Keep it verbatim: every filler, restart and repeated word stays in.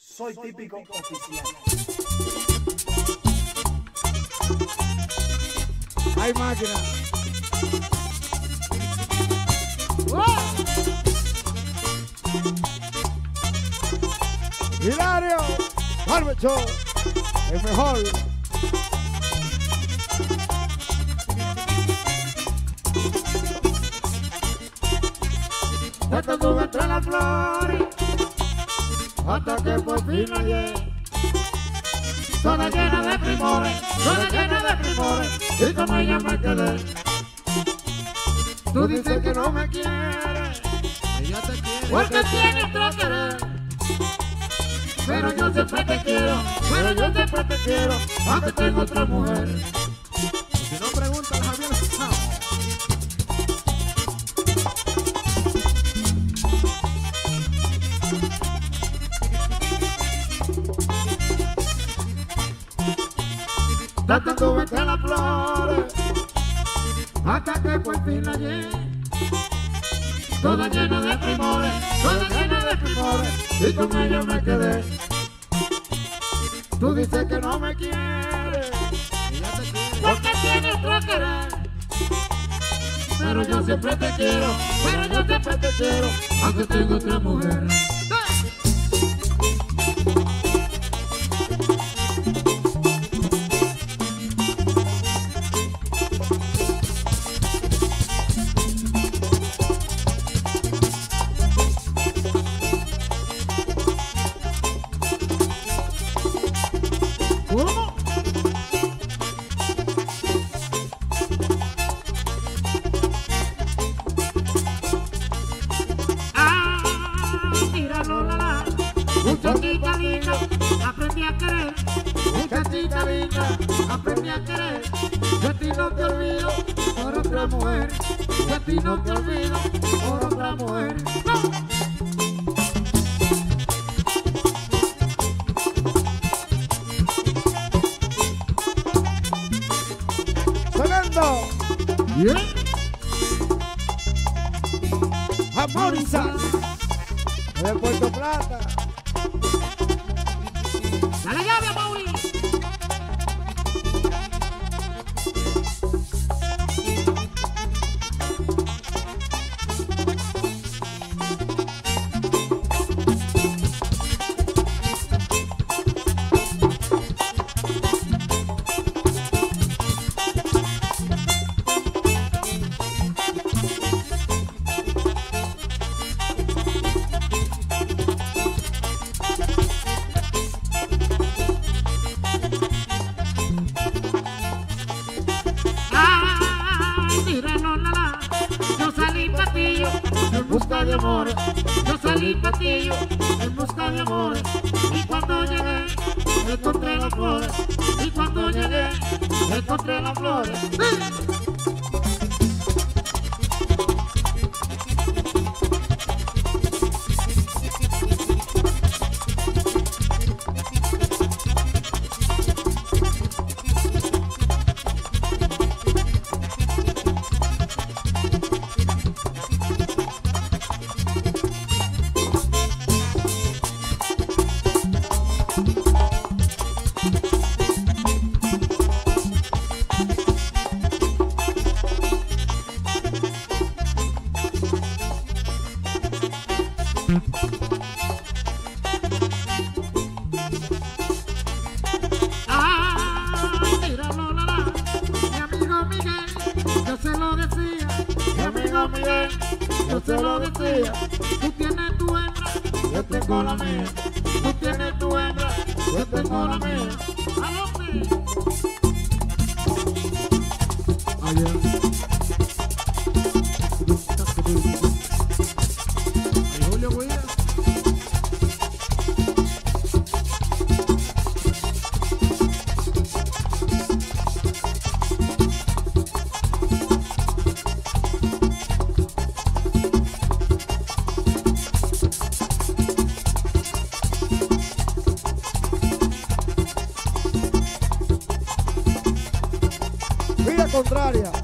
Soy típico oficial. Hay máquina. ¡Oh! Hilario, Barbecho, el mejor. Hasta tú entre las flores, hasta que por fin la llegué. Toda llena de primores, toda llena de primores, y con ella me quedé. Tú dices que no me quieres, Ella te quiere. porque tiene otro querer. Pero yo siempre te quiero, pero yo siempre te quiero, aunque tengo otra mujer. Si no preguntas, Javier. No. Hasta tú entre las flores, hasta que por fin la llegué. Toda llena de primores, toda llena de primores, y con ella me quedé. Tú dices que no me quieres, Ella te quiere. porque tiene otro querer. Pero yo siempre te quiero, pero yo siempre te quiero, aunque tengo otra mujer. ¿Cómo? Ah, míralo, la la, muchachita linda, aprendí a querer. Muchachita linda, aprendí a querer. De ti no te olvido por otra mujer. De ti no te olvido por otra mujer. ¡No! Sonando. ¿Bien? Amor y sal. De Puerto Plata. ¡Dale llave, Mauri! En busca de amores, yo salí patillo en busca de amores, y cuando llegué encontré las flores, y cuando llegué encontré las flores. Ah, míralo, la la, mi amigo Miguel, yo se lo decía, mi amigo Miguel, yo se lo decía. Tú tienes tu hembra, yo tengo la mía. Tú tienes tu hembra, yo tengo la mía. ¡Al hombre! Ayer. Ay, Julio Guía. Vía contraria.